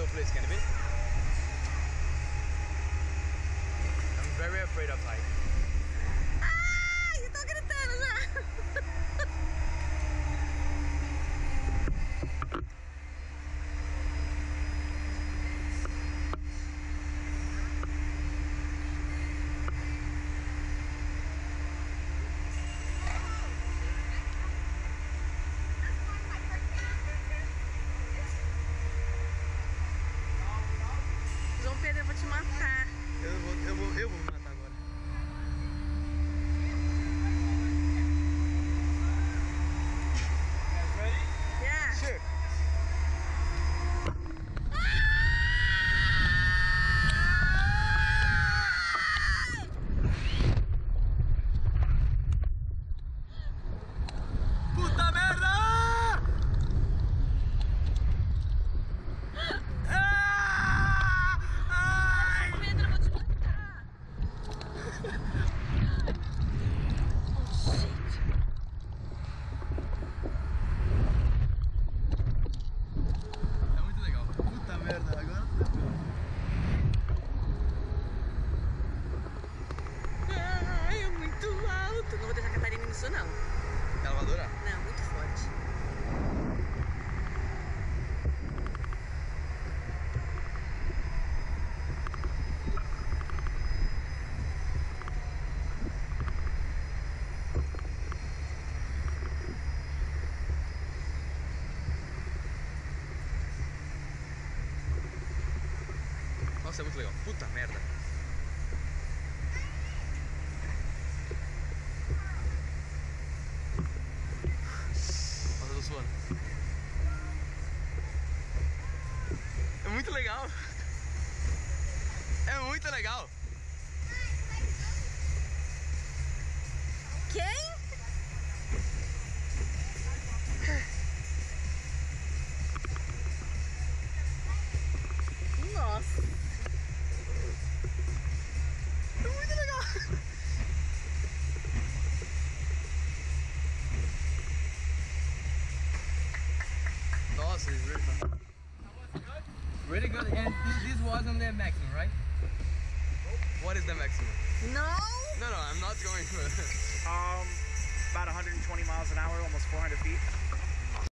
place, can it be? I'm very afraid of height. Ai, eu tô gritando já. João Pedro, eu vou te matar. Eu vou me matar agora. Ready? Yeah. Sure. Puta merda! Pedro, eu vou te matar. Oh, shit. É muito legal. Puta merda, agora Ai, é muito alto. Não vou deixar a Catarina nisso, não. ela vai adorar. Não, muito forte. Nossa, é muito legal. Puta merda. Nossa, eu tô suando. É muito legal. É muito legal. Quem? Nossa. É muito legal. Nossa, it's really fun. Really good, and this wasn't the maximum, right? What is the maximum? No. No, I'm not going for About 120 miles an hour, almost 400 feet.